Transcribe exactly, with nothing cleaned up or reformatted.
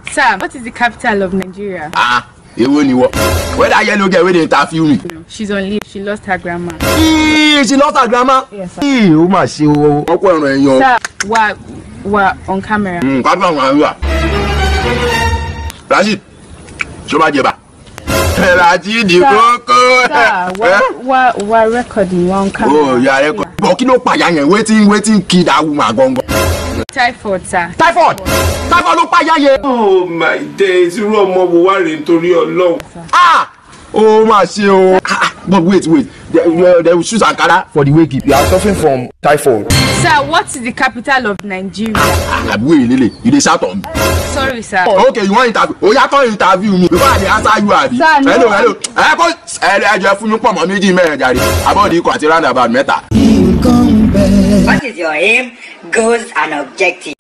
Sir, what is the capital of Nigeria? Ah, èwo ni wo? Where that yellow girl wey dey interview me? She's on leave. She lost her grandma. Ee, she lost her grandma? Yes, sir. Ee, ó mà ṣe o. Wọ́n kó ẹran ẹ̀yàn. Sir, we're, we're on camera. Hmm, ká gbọ́n àwọn àríwá. Rashid, ṣó máa jẹ bá? Rashid kókó. Sir, we're, we're, we're recording. We're on camera. Oh, you are recording. But kí ló pàyà yẹn? Wetin wetin kill that woman gangan? Typhoid, sir. Typhoid. Typhoid ló pàyà yẹn. Oh my days, irú ọmọ wo wá rè nítorí Ọlọ́run. Ah! Oh my shit! Oh. Ah, but wait, wait. They, they, they will choose Ankara for the wake up. You are suffering from typhoid. Sir, what is the capital of Nigeria? Ah, wait, Lily. You dey shout on me. Sorry, sir. Okay, you want interview? Oh, you can't interview me before I dey answer you, Abi. Sir, no. Hello, hello. Eh, ko eh je fún mi pọ̀ mọ́ méjì mẹ́rin jàre. About the ko àti round about mẹ́ta. What is your aim, goals, and objectives?